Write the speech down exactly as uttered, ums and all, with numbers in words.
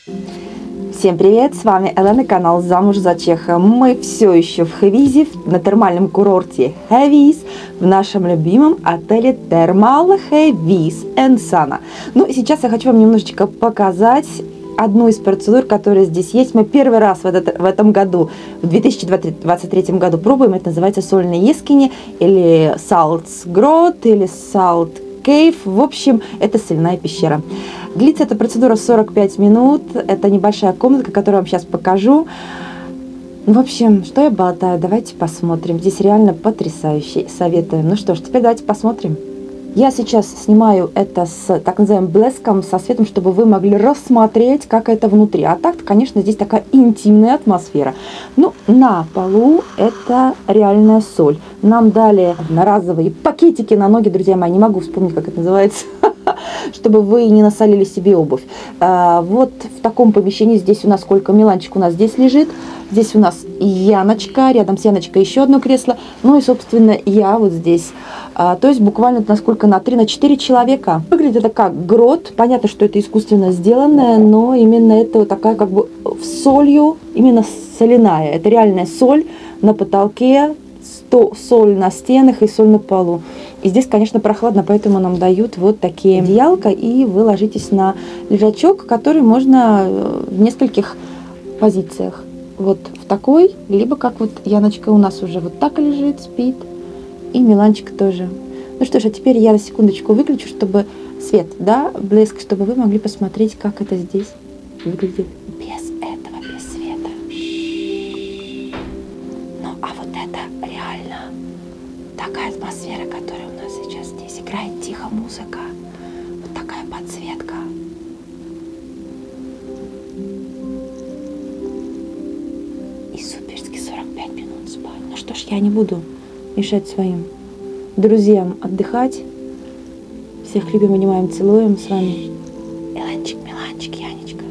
Всем привет, с вами Елена, канал «Замуж за Чеха». Мы все еще в Хевизе, на термальном курорте Хевиз, в нашем любимом отеле Термал Хевиз энд Сана. Ну и сейчас я хочу вам немножечко показать одну из процедур, которая здесь есть. Мы первый раз в, этот, в этом году, в две тысячи двадцать третьем году пробуем. Это называется сольные ескини, или Salt's Grot, или Salt Cave. В общем, это соляная пещера. Длится эта процедура сорок пять минут. Это небольшая комнатка, которую я вам сейчас покажу. В общем, что я болтаю? Давайте посмотрим. Здесь реально потрясающе. Советую. Ну что ж, теперь давайте посмотрим. Я сейчас снимаю это с так называемым блеском, со светом, чтобы вы могли рассмотреть, как это внутри. А так, конечно, здесь такая интимная атмосфера. Ну, на полу это реальная соль. Нам дали одноразовые пакетики на ноги, друзья мои. Не могу вспомнить, как это называется, чтобы вы не насолили себе обувь. А, вот в таком помещении здесь у нас сколько? Миланчик у нас здесь лежит. Здесь у нас Яночка, рядом с Яночкой еще одно кресло. Ну и, собственно, я вот здесь. А, то есть буквально насколько на три, на четыре человека. Выглядит это как грот. Понятно, что это искусственно сделанное, но именно это вот такая как бы солью, именно соляная. Это реальная соль на потолке, соль на стенах и соль на полу. И здесь, конечно, прохладно, поэтому нам дают вот такие одеялка, и вы ложитесь на лежачок, который можно в нескольких позициях. Вот в такой, либо как вот Яночка у нас уже вот так лежит, спит, и Миланчик тоже. Ну что ж, а теперь я на секундочку выключу, чтобы свет, да, блеск, чтобы вы могли посмотреть, как это здесь выглядит без этого, без света. Ну, а вот это реально такая атмосфера, которая у нас сейчас здесь. Играет тихо музыка, вот такая подсветка. И суперски сорок пять минут спать. Ну что ж, я не буду мешать своим друзьям отдыхать. Всех любим, обнимаем, целуем с вами. Эленчик, Миланчик, Янечка.